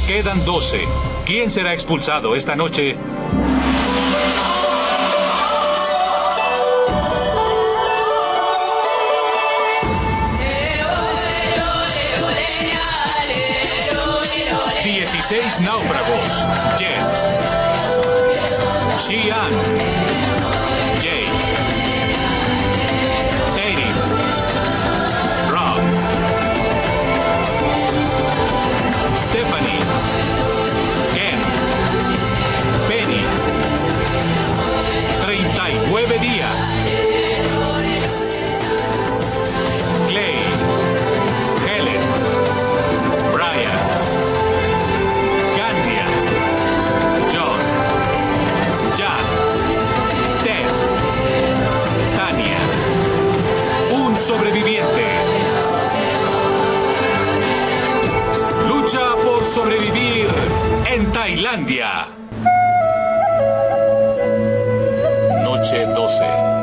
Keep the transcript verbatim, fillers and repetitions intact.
Quedan doce. ¿Quién será expulsado esta noche? dieciséis náufragos. Jen. Xian. Jay. Erin. Rob. Stephanie. Ken. Penny. treinta y nueve días. Clay. Helen. Brian. Gandia. John. Jack. Ted. Tania. Un sobreviviente. Lucha por sobrevivir en Tailandia. Noche doce.